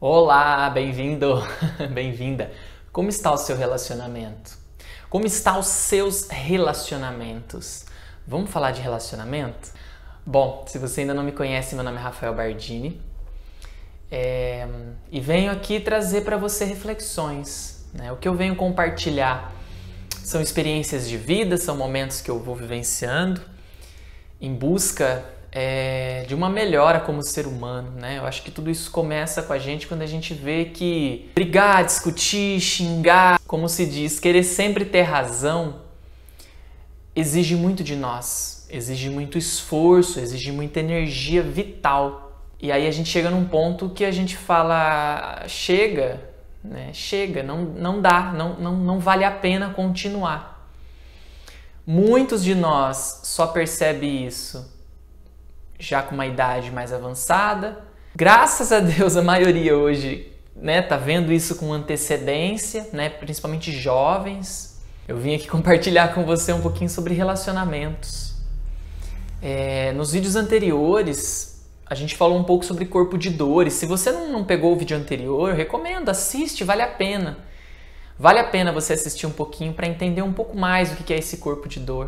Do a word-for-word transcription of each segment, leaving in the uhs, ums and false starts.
Olá, bem-vindo, bem-vinda. Como está o seu relacionamento? Como estão os seus relacionamentos? Vamos falar de relacionamento? Bom, se você ainda não me conhece, meu nome é Rafael Bardini é... e venho aqui trazer para você reflexões, né? O que eu venho compartilhar são experiências de vida, são momentos que eu vou vivenciando em busca É, de uma melhora como ser humano, né? Eu acho que tudo isso começa com a gente quando a gente vê que brigar, discutir, xingar, como se diz, querer sempre ter razão, exige muito de nós, exige muito esforço, exige muita energia vital. E aí a gente chega num ponto que a gente fala, chega, né? Chega, não, não dá, não, não, não vale a pena continuar. Muitos de nós só percebem isso já com uma idade mais avançada. Graças a Deus a maioria hoje, né, tá vendo isso com antecedência, né, principalmente jovens. Eu vim aqui compartilhar com você um pouquinho sobre relacionamentos. É, nos vídeos anteriores a gente falou um pouco sobre corpo de dores. Se você não, não pegou o vídeo anterior, eu recomendo, assiste, vale a pena. Vale a pena você assistir um pouquinho para entender um pouco mais o que é esse corpo de dor.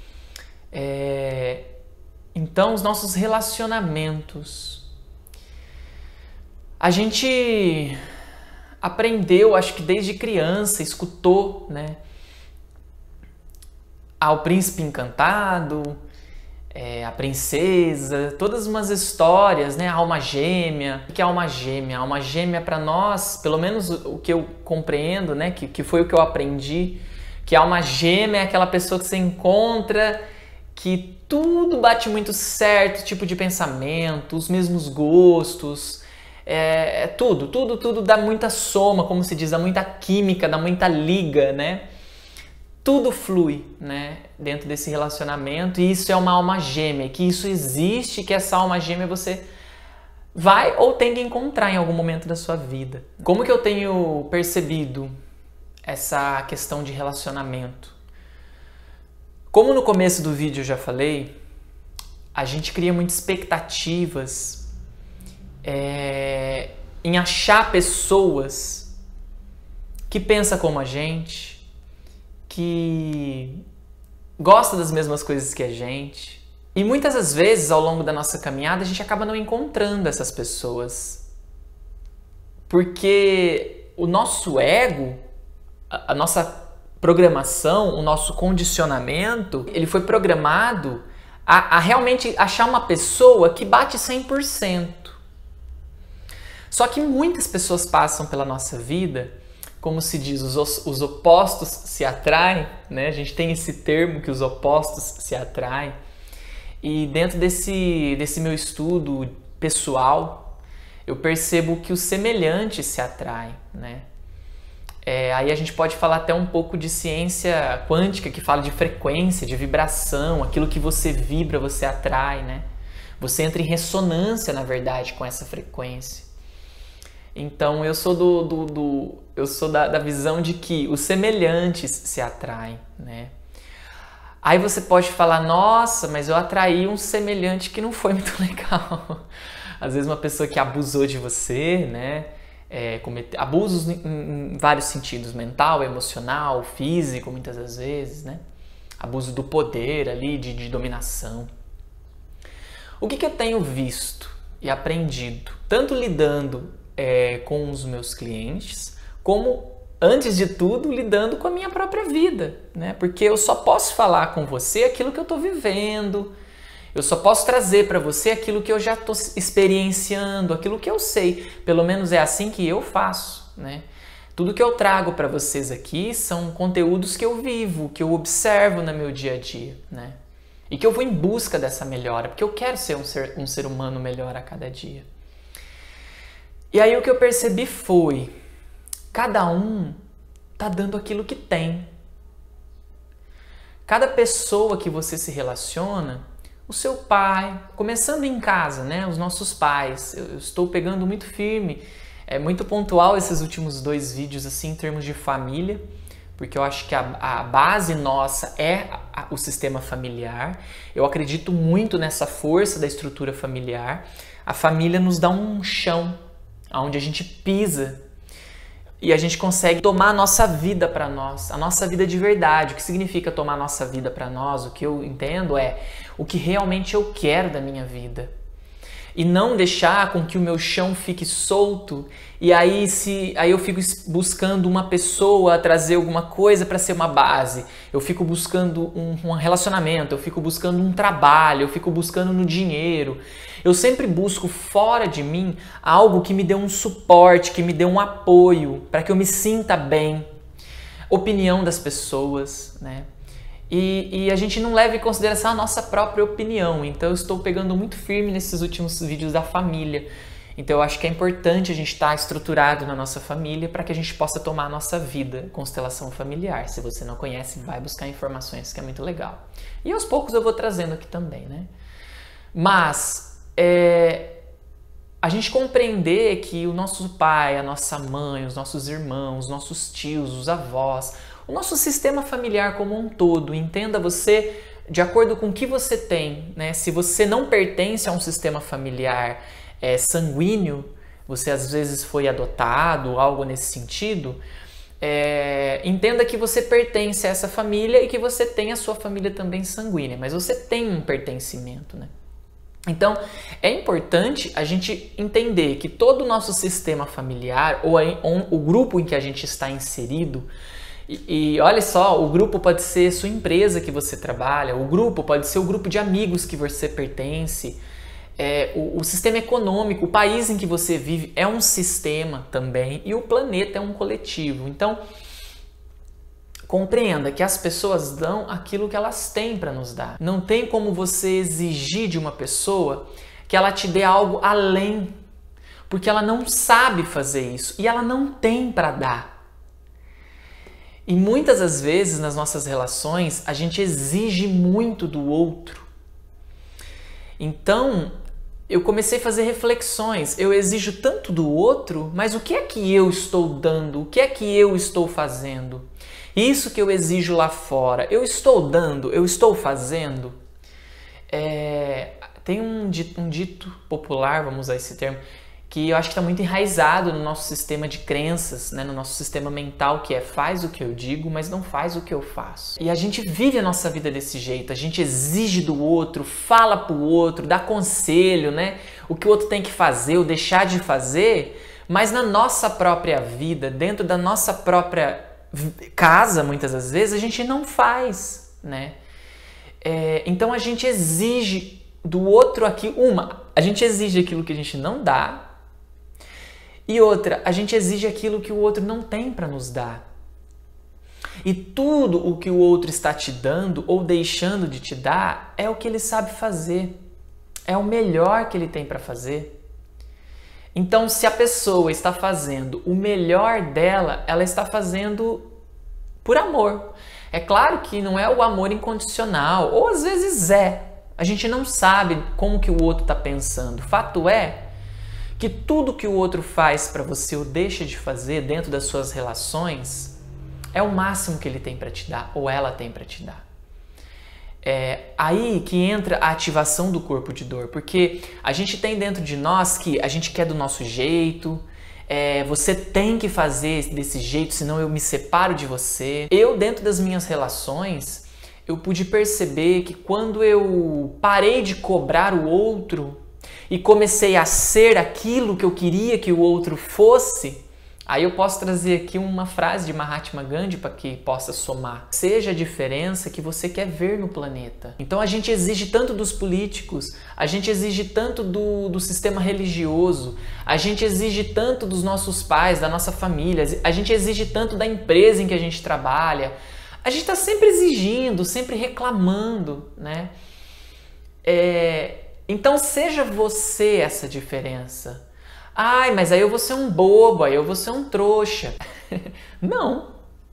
É... Então, os nossos relacionamentos. A gente aprendeu, acho que desde criança, escutou, né? Ao príncipe encantado, é, a princesa, todas umas histórias, né? A alma gêmea. O que é alma gêmea? A alma gêmea para nós, pelo menos o que eu compreendo, né? Que, que foi o que eu aprendi, que a alma gêmea é aquela pessoa que você encontra, que tudo bate muito certo, tipo de pensamento, os mesmos gostos, é, é tudo, tudo, tudo dá muita soma, como se diz, dá muita química, dá muita liga, né? Tudo flui, né, dentro desse relacionamento, e isso é uma alma gêmea, que isso existe, que essa alma gêmea você vai ou tem que encontrar em algum momento da sua vida. Como que eu tenho percebido essa questão de relacionamento? Como no começo do vídeo eu já falei, a gente cria muitas expectativas é, em achar pessoas que pensam como a gente, que gostam das mesmas coisas que a gente. E muitas das vezes, ao longo da nossa caminhada, a gente acaba não encontrando essas pessoas. Porque o nosso ego, a, a nossa programação, o nosso condicionamento, ele foi programado a, a realmente achar uma pessoa que bate cem por cento. Só que muitas pessoas passam pela nossa vida, como se diz, os, os opostos se atraem, né? A gente tem esse termo que os opostos se atraem. E dentro desse, desse meu estudo pessoal, eu percebo que os semelhantes se atraem, né? É, aí a gente pode falar até um pouco de ciência quântica, que fala de frequência, de vibração, aquilo que você vibra, você atrai, né? Você entra em ressonância, na verdade, com essa frequência. Então eu sou, do, do, do, eu sou da, da visão de que os semelhantes se atraem, né? Aí você pode falar, nossa, mas eu atraí um semelhante que não foi muito legal. Às vezes uma pessoa que abusou de você, né? É, cometer abusos em, em vários sentidos, mental, emocional, físico, muitas das vezes, né? Abuso do poder ali, de, de dominação. O que, que eu tenho visto e aprendido, tanto lidando é, com os meus clientes, como, antes de tudo, lidando com a minha própria vida, né? Porque eu só posso falar com você aquilo que eu estou vivendo, eu só posso trazer para você aquilo que eu já estou experienciando, aquilo que eu sei. Pelo menos é assim que eu faço, né? Tudo que eu trago para vocês aqui são conteúdos que eu vivo, que eu observo no meu dia a dia, né? E que eu vou em busca dessa melhora, porque eu quero ser um ser, um ser humano melhor a cada dia. E aí o que eu percebi foi, cada um tá dando aquilo que tem. Cada pessoa que você se relaciona, o seu pai, começando em casa, né? Os nossos pais. Eu, eu estou pegando muito firme, é muito pontual esses últimos dois vídeos assim em termos de família, porque eu acho que a, a base nossa é a, a, o sistema familiar. Eu acredito muito nessa força da estrutura familiar. A família nos dá um chão, onde a gente pisa e a gente consegue tomar a nossa vida para nós, a nossa vida de verdade. O que significa tomar a nossa vida para nós? O que eu entendo é o que realmente eu quero da minha vida. E não deixar com que o meu chão fique solto e aí, se, aí eu fico buscando uma pessoa trazer alguma coisa para ser uma base. Eu fico buscando um, um relacionamento, eu fico buscando um trabalho, eu fico buscando no dinheiro. Eu sempre busco fora de mim algo que me dê um suporte, que me dê um apoio, para que eu me sinta bem. Opinião das pessoas, né? E, e a gente não leva em consideração a nossa própria opinião. Então eu estou pegando muito firme nesses últimos vídeos da família. Então eu acho que é importante a gente estar estruturado na nossa família para que a gente possa tomar a nossa vida, constelação familiar. Se você não conhece, vai buscar informações, que é muito legal. E aos poucos eu vou trazendo aqui também, né? Mas é, a gente compreender que o nosso pai, a nossa mãe, os nossos irmãos, os nossos tios, os avós, o nosso sistema familiar como um todo, entenda você de acordo com o que você tem, né? Se você não pertence a um sistema familiar é, sanguíneo, você às vezes foi adotado, algo nesse sentido, é, entenda que você pertence a essa família e que você tem a sua família também sanguínea, mas você tem um pertencimento, né? Então, é importante a gente entender que todo o nosso sistema familiar, ou o grupo em que a gente está inserido, E, e olha só, o grupo pode ser sua empresa que você trabalha, o grupo pode ser o grupo de amigos que você pertence, é, o, o sistema econômico, o país em que você vive é um sistema também e o planeta é um coletivo. Então, compreenda que as pessoas dão aquilo que elas têm para nos dar. Não tem como você exigir de uma pessoa que ela te dê algo além, porque ela não sabe fazer isso e ela não tem para dar. E muitas das vezes nas nossas relações a gente exige muito do outro. Então eu comecei a fazer reflexões. Eu exijo tanto do outro, mas o que é que eu estou dando? O que é que eu estou fazendo? Isso que eu exijo lá fora, eu estou dando? Eu estou fazendo? É, tem um dito, um dito popular, vamos usar esse termo, que eu acho que está muito enraizado no nosso sistema de crenças, né? No nosso sistema mental, que é faz o que eu digo, mas não faz o que eu faço. E a gente vive a nossa vida desse jeito, a gente exige do outro, fala pro outro, dá conselho, né? O que o outro tem que fazer ou deixar de fazer, mas na nossa própria vida, dentro da nossa própria casa, muitas das vezes, a gente não faz, né? É, então a gente exige do outro aqui, uma, a gente exige aquilo que a gente não dá, e outra, a gente exige aquilo que o outro não tem para nos dar. E tudo o que o outro está te dando ou deixando de te dar é o que ele sabe fazer. É o melhor que ele tem para fazer. Então, se a pessoa está fazendo o melhor dela, ela está fazendo por amor. É claro que não é o amor incondicional, ou às vezes é. A gente não sabe como que o outro está pensando. Fato é que tudo que o outro faz para você ou deixa de fazer dentro das suas relações é o máximo que ele tem para te dar ou ela tem para te dar. É aí que entra a ativação do corpo de dor, porque a gente tem dentro de nós que a gente quer do nosso jeito, é, você tem que fazer desse jeito, senão eu me separo de você. Eu, dentro das minhas relações, eu pude perceber que quando eu parei de cobrar o outro e comecei a ser aquilo que eu queria que o outro fosse, aí eu posso trazer aqui uma frase de Mahatma Gandhi para que possa somar. Seja a diferença que você quer ver no planeta. Então a gente exige tanto dos políticos, a gente exige tanto do, do sistema religioso, a gente exige tanto dos nossos pais, da nossa família, a gente exige tanto da empresa em que a gente trabalha. A gente está sempre exigindo, sempre reclamando, né? É... Então seja você essa diferença. Ai, mas aí eu vou ser um bobo, aí eu vou ser um trouxa. Não.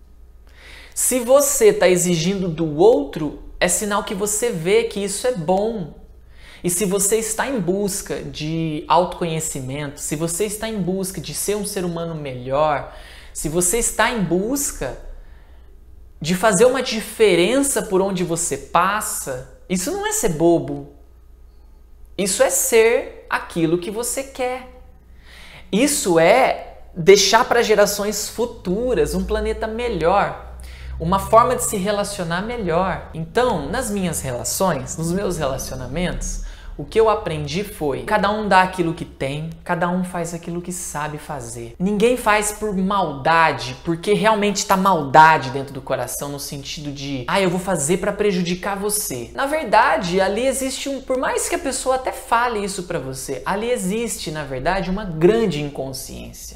Se você está exigindo do outro, é sinal que você vê que isso é bom. E se você está em busca de autoconhecimento, se você está em busca de ser um ser humano melhor, se você está em busca de fazer uma diferença por onde você passa, isso não é ser bobo. Isso é ser aquilo que você quer. Isso é deixar para gerações futuras um planeta melhor, uma forma de se relacionar melhor. Então, nas minhas relações, nos meus relacionamentos, o que eu aprendi foi: cada um dá aquilo que tem, cada um faz aquilo que sabe fazer. Ninguém faz por maldade, porque realmente está maldade dentro do coração, no sentido de, ah, eu vou fazer para prejudicar você. Na verdade, ali existe um, por mais que a pessoa até fale isso para você, ali existe, na verdade, uma grande inconsciência.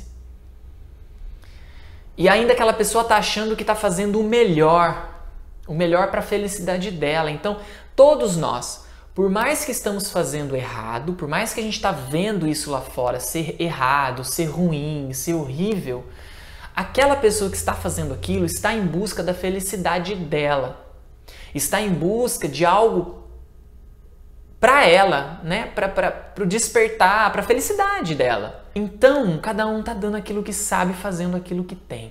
E ainda aquela pessoa está achando que está fazendo o melhor, o melhor para a felicidade dela. Então, todos nós, por mais que estamos fazendo errado, por mais que a gente está vendo isso lá fora ser errado, ser ruim, ser horrível, aquela pessoa que está fazendo aquilo está em busca da felicidade dela. Está em busca de algo para ela, né? Para o despertar, para a felicidade dela. Então, cada um está dando aquilo que sabe, fazendo aquilo que tem.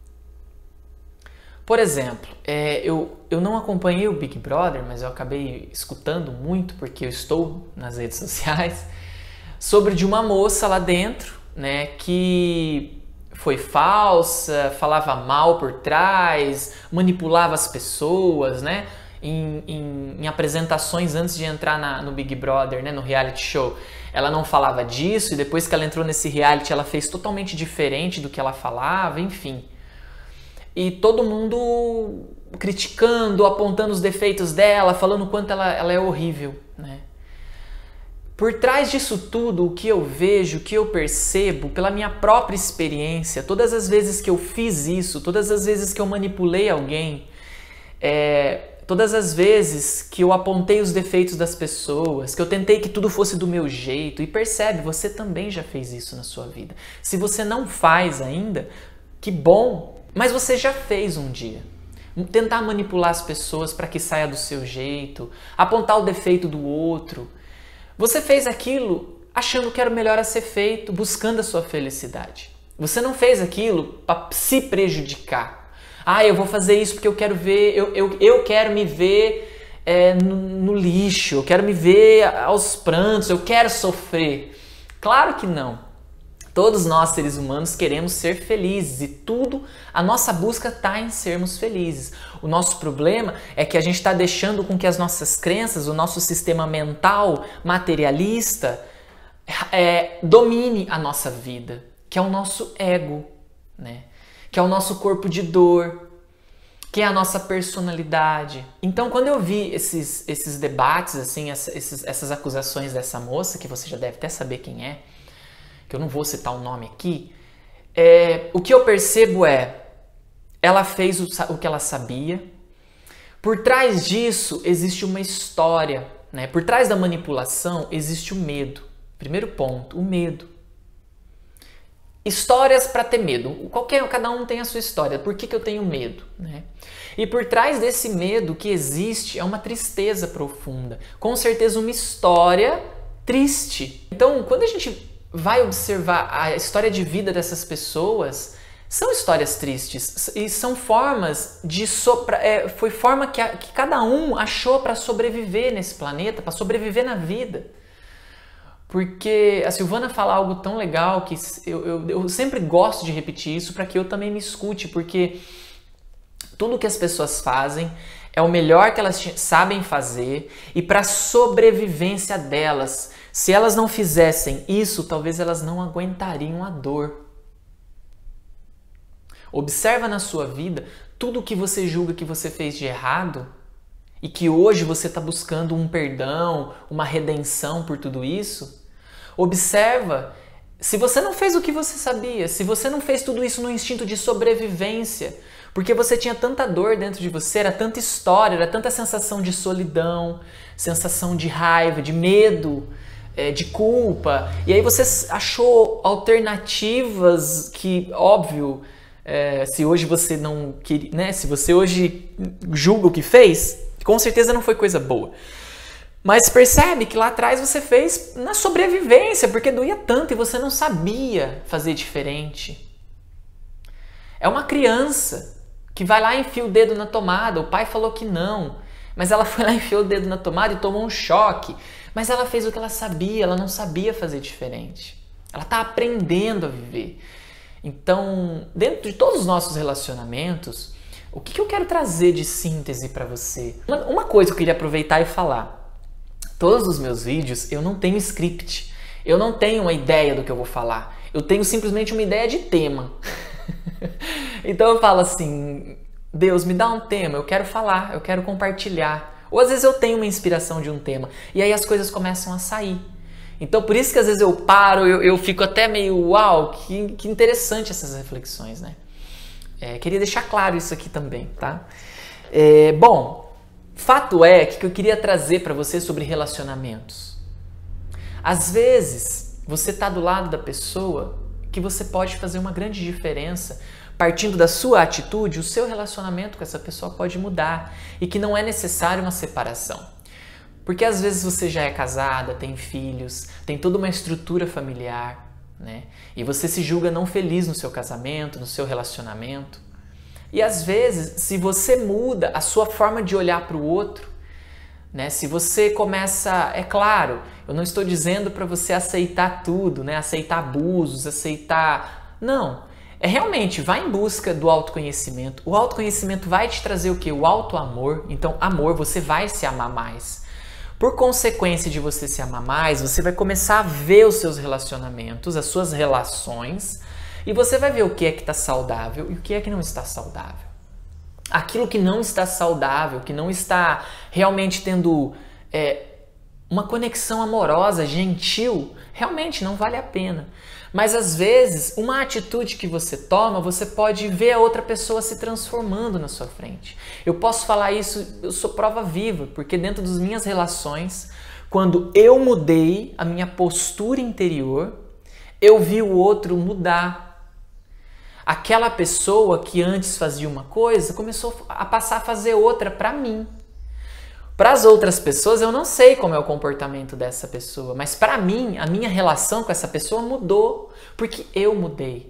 Por exemplo, é, eu, eu não acompanhei o Big Brother, mas eu acabei escutando muito, porque eu estou nas redes sociais, sobre de uma moça lá dentro, né, que foi falsa, falava mal por trás, manipulava as pessoas, né, em, em, em apresentações antes de entrar na, no Big Brother, né, no reality show. Ela não falava disso e depois que ela entrou nesse reality, ela fez totalmente diferente do que ela falava, enfim. E todo mundo criticando, apontando os defeitos dela, falando o quanto ela, ela é horrível, né? Por trás disso tudo, o que eu vejo, o que eu percebo, pela minha própria experiência, todas as vezes que eu fiz isso, todas as vezes que eu manipulei alguém, é, todas as vezes que eu apontei os defeitos das pessoas, que eu tentei que tudo fosse do meu jeito, e percebe, você também já fez isso na sua vida. Se você não faz ainda, que bom! Mas você já fez um dia. Tentar manipular as pessoas para que saia do seu jeito, apontar o defeito do outro. Você fez aquilo achando que era o melhor a ser feito, buscando a sua felicidade. Você não fez aquilo para se prejudicar. Ah, eu vou fazer isso porque eu quero ver, eu, eu, eu quero me ver é, no, no lixo, eu quero me ver aos prantos, eu quero sofrer. Claro que não. Todos nós, seres humanos, queremos ser felizes e tudo, a nossa busca está em sermos felizes. O nosso problema é que a gente está deixando com que as nossas crenças, o nosso sistema mental materialista é, domine a nossa vida, que é o nosso ego, né? Que é o nosso corpo de dor, que é a nossa personalidade. Então, quando eu vi esses, esses debates, assim, esses, essas acusações dessa moça, que você já deve até saber quem é, que eu não vou citar o nome aqui, é, o que eu percebo é, ela fez o, o que ela sabia, por trás disso existe uma história, né? Por trás da manipulação existe o medo. Primeiro ponto, o medo. Histórias para ter medo. Qualquer, cada um tem a sua história. Por que, que eu tenho medo? Né? E por trás desse medo que existe é uma tristeza profunda. Com certeza uma história triste. Então, quando a gente vai observar a história de vida dessas pessoas, são histórias tristes e são formas de sopra, é, foi forma que, a, que cada um achou para sobreviver nesse planeta, para sobreviver na vida. Porque a Silvana fala algo tão legal que eu, eu, eu sempre gosto de repetir isso para que eu também me escute, porque tudo que as pessoas fazem é o melhor que elas sabem fazer e para a sobrevivência delas. Se elas não fizessem isso, talvez elas não aguentariam a dor. Observa na sua vida tudo o que você julga que você fez de errado e que hoje você está buscando um perdão, uma redenção por tudo isso. Observa se você não fez o que você sabia, se você não fez tudo isso no instinto de sobrevivência, porque você tinha tanta dor dentro de você, era tanta história, era tanta sensação de solidão, sensação de raiva, de medo, de culpa, e aí você achou alternativas que, óbvio, é, se hoje você não queria, né, se você hoje julga o que fez, com certeza não foi coisa boa. Mas percebe que lá atrás você fez na sobrevivência, porque doía tanto e você não sabia fazer diferente. É uma criança que vai lá e enfia o dedo na tomada, o pai falou que não, mas ela foi lá e enfiou o dedo na tomada e tomou um choque. Mas ela fez o que ela sabia, ela não sabia fazer diferente. Ela está aprendendo a viver. Então, dentro de todos os nossos relacionamentos, o que eu quero trazer de síntese para você? Uma coisa que eu queria aproveitar e falar. Todos os meus vídeos, eu não tenho script. Eu não tenho uma ideia do que eu vou falar. Eu tenho simplesmente uma ideia de tema. Então eu falo assim, Deus, me dá um tema, eu quero falar, eu quero compartilhar. Ou às vezes eu tenho uma inspiração de um tema. E aí as coisas começam a sair. Então por isso que às vezes eu paro, eu, eu fico até meio, uau, que, que interessante essas reflexões, né? É, queria deixar claro isso aqui também, tá? É, bom, fato é que eu queria trazer para você sobre relacionamentos. Às vezes, você está do lado da pessoa que você pode fazer uma grande diferença. Partindo da sua atitude, o seu relacionamento com essa pessoa pode mudar e que não é necessário uma separação. Porque às vezes você já é casada, tem filhos, tem toda uma estrutura familiar, né? E você se julga não feliz no seu casamento, no seu relacionamento. E às vezes, se você muda a sua forma de olhar para o outro, né? Se você começa, é claro, eu não estou dizendo para você aceitar tudo, né? Aceitar abusos, aceitar... Não, é realmente, vai em busca do autoconhecimento. O autoconhecimento vai te trazer o quê? O autoamor. Então, amor, você vai se amar mais. Por consequência de você se amar mais, você vai começar a ver os seus relacionamentos, as suas relações, e você vai ver o que é que está saudável e o que é que não está saudável. Aquilo que não está saudável, que não está realmente tendo é, uma conexão amorosa, gentil, realmente não vale a pena. Mas às vezes, uma atitude que você toma, você pode ver a outra pessoa se transformando na sua frente. Eu posso falar isso, eu sou prova viva, porque dentro das minhas relações, quando eu mudei a minha postura interior, eu vi o outro mudar. Aquela pessoa que antes fazia uma coisa, começou a passar a fazer outra para mim. Para as outras pessoas, eu não sei como é o comportamento dessa pessoa, mas para mim, a minha relação com essa pessoa mudou, porque eu mudei.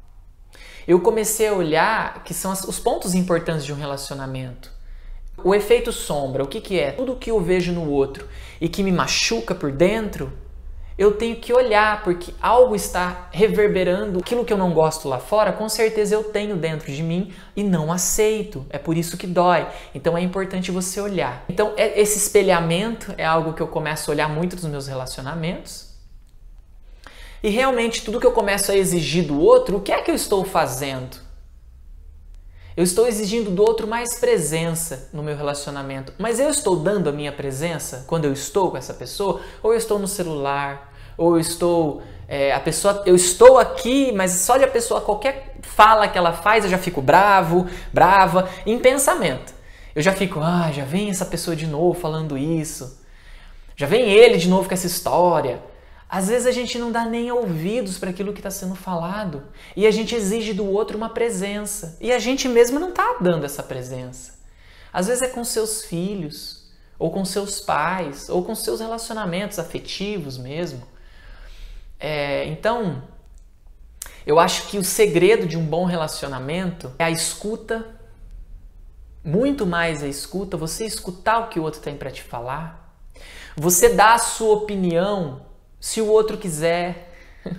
Eu comecei a olhar que são os pontos importantes de um relacionamento. O efeito sombra, o que que é? Tudo que eu vejo no outro e que me machuca por dentro, eu tenho que olhar, porque algo está reverberando. Aquilo que eu não gosto lá fora, com certeza eu tenho dentro de mim e não aceito. É por isso que dói. Então é importante você olhar. Então esse espelhamento é algo que eu começo a olhar muito nos meus relacionamentos. E realmente tudo que eu começo a exigir do outro, o que é que eu estou fazendo? Eu estou exigindo do outro mais presença no meu relacionamento. Mas eu estou dando a minha presença quando eu estou com essa pessoa? Ou eu estou no celular? Ou eu estou... É, a pessoa, eu estou aqui, mas só de a pessoa, qualquer fala que ela faz, eu já fico bravo, brava, em pensamento. Eu já fico, ah, já vem essa pessoa de novo falando isso. Já vem ele de novo com essa história. Às vezes a gente não dá nem ouvidos para aquilo que está sendo falado e a gente exige do outro uma presença e a gente mesmo não está dando essa presença. Às vezes é com seus filhos, ou com seus pais, ou com seus relacionamentos afetivos mesmo. É, então, eu acho que o segredo de um bom relacionamento é a escuta, muito mais a escuta, você escutar o que o outro tem para te falar, você dar a sua opinião se o outro quiser,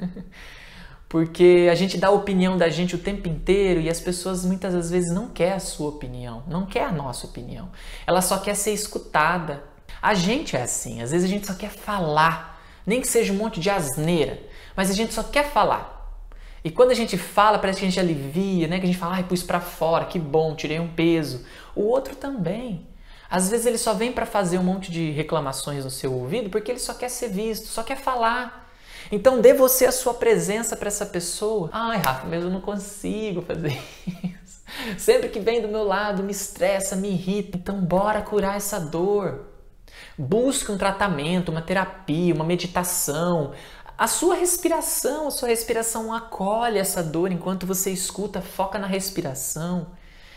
porque a gente dá a opinião da gente o tempo inteiro e as pessoas muitas das vezes não querem a sua opinião, não quer a nossa opinião, ela só quer ser escutada. A gente é assim, às vezes a gente só quer falar, nem que seja um monte de asneira, mas a gente só quer falar. E quando a gente fala, parece que a gente alivia, né? Que a gente fala, ai, pus pra fora, que bom, tirei um peso. O outro também. Às vezes ele só vem para fazer um monte de reclamações no seu ouvido porque ele só quer ser visto, só quer falar. Então dê você a sua presença para essa pessoa. Ai, Rafa, mas eu não consigo fazer isso. Sempre que vem do meu lado me estressa, me irrita. Então bora curar essa dor. Busque um tratamento, uma terapia, uma meditação. A sua respiração, a sua respiração acolhe essa dor enquanto você escuta, foca na respiração.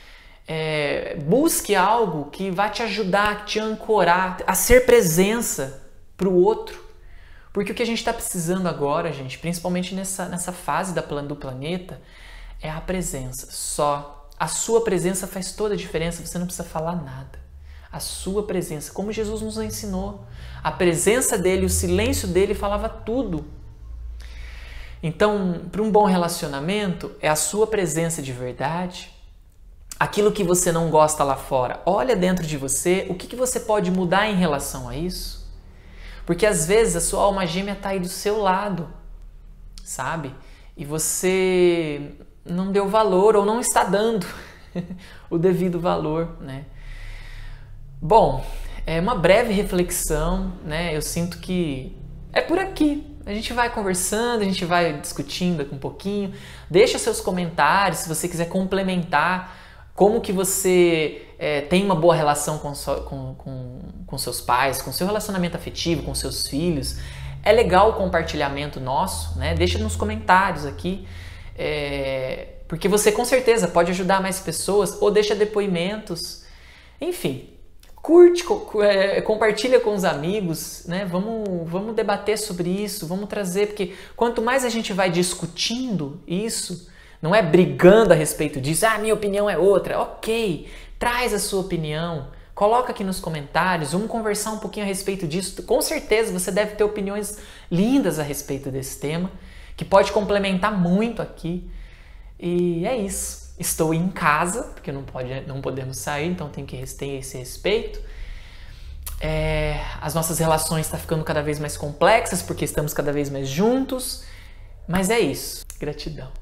É, busque algo que vai te ajudar, te ancorar, a ser presença para o outro. Porque o que a gente está precisando agora, gente, principalmente nessa, nessa fase da plan, do planeta, é a presença. Só a sua presença faz toda a diferença, você não precisa falar nada. A sua presença, como Jesus nos ensinou. A presença dele, o silêncio dele falava tudo. Então, para um bom relacionamento, é a sua presença de verdade, aquilo que você não gosta lá fora. Olha dentro de você, o que, que você pode mudar em relação a isso? Porque às vezes a sua alma gêmea está aí do seu lado, sabe? E você não deu valor ou não está dando o devido valor, né? Bom, é uma breve reflexão, né? Eu sinto que é por aqui. A gente vai conversando, a gente vai discutindo aqui um pouquinho. Deixa seus comentários se você quiser complementar como que você é, tem uma boa relação com, so, com, com, com seus pais, com seu relacionamento afetivo, com seus filhos. É legal o compartilhamento nosso, né? Deixa nos comentários aqui, é, porque você com certeza pode ajudar mais pessoas, ou deixa depoimentos. Enfim, curte, co, é, compartilha com os amigos, né? Vamos, vamos debater sobre isso, vamos trazer, porque quanto mais a gente vai discutindo isso, não é brigando a respeito disso, ah, minha opinião é outra. Ok, traz a sua opinião, coloca aqui nos comentários, vamos conversar um pouquinho a respeito disso. Com certeza você deve ter opiniões lindas a respeito desse tema, que pode complementar muito aqui. E é isso. Estou em casa, porque não, pode, não podemos sair, então tem que ter esse respeito. É, as nossas relações estão ficando cada vez mais complexas, porque estamos cada vez mais juntos. Mas é isso. Gratidão.